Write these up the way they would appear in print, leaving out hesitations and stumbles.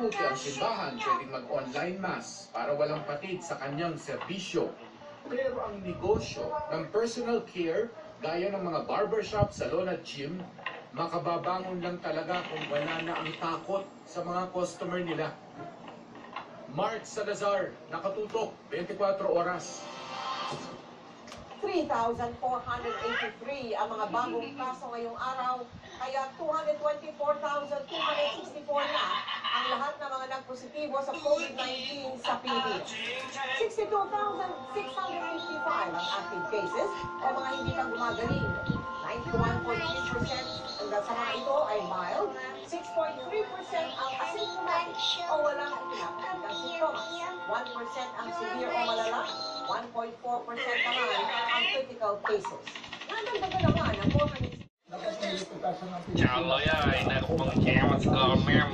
Mabuti ang simbahan pwedeng mag-online mass para walang patid sa kanyang serbisyo. Pero ang negosyo ng personal care gaya ng mga barbershop, salon at gym, makababangon lang talaga kung wala na ang takot sa mga customer nila. Mark Salazar, nakatutok, 24 oras. 3,483 ang mga bagong kaso ngayong araw, kaya 224,264 na ang lahat ng mga nagpositibo sa COVID-19 sa Pilipinas. 62,655 ang active cases o mga hindi pa gumagaling. 91.3% hanggang sa mga ito ay mild, 6.3% ang asymptomatic o walang pinapagandang sintomas, 1% ang severe o malala, 1.4% naman ang critical cases. Nandagdagan naman ang mga Chào ya, ini aku mengecewa segala mem.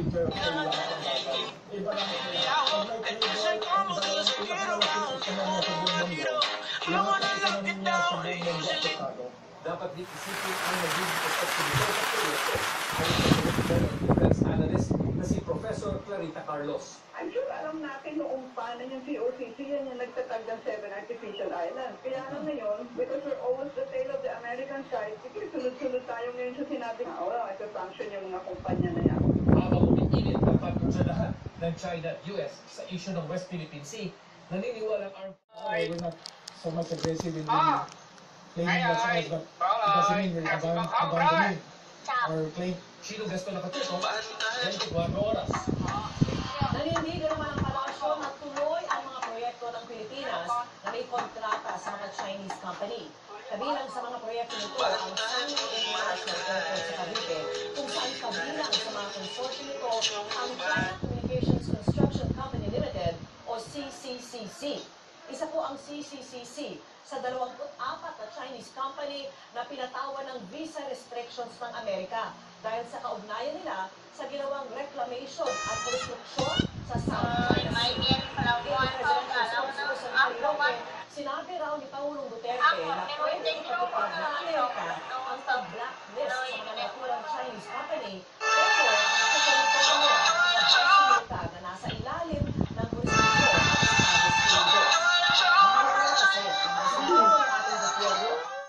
Dapat isipin ang naging perspektibo sa proyekto ay defense analyst na si Professor Clarita Carlos. I'm sure alam natin noong paano yung COCC yan yung nagtatag ng 7 artificial islands. Kaya ngayon, because we're always the tail of the American side, sige, sunod-sunod tayo ngayon sa sinabi na, ito sanction yung mga kumpanya na yan. Habang umiinit ang pagkunsadahan ng China at US sa issue ng West Philippine Sea, naniniwalang we're not so much aggressive in the claiming that's us, but it doesn't mean we're abandoning our claim. Chino Gasto nakatutok, 24 oras. Nanindigan naman ang palasyo na tuloy ang mga proyekto ng Pilipinas na may kontrata sa mga Chinese company. Kabilang sa mga proyekto nito ang Sanya International Airport sa Cavite, kung saan kabilang sa mga consortium nito ang China Communications Construction Company Limited o CCCC. Isa po ang CCCC sa 24 na Chinese company na pinatawan ng visa restrictions ng Amerika dahil sa kaugnayan nila sa ginawang reclamation at construksyon sa South China Sea. Sinabi raw ni Pangulong Duterte na pwedeng ipatupad ng Amerika ang pag-blacklist sa mga naturang Chinese company, pero sa teritoryo ng mga base militar na nasa ilalim ng jurisdiksyon ng Estados Unidos.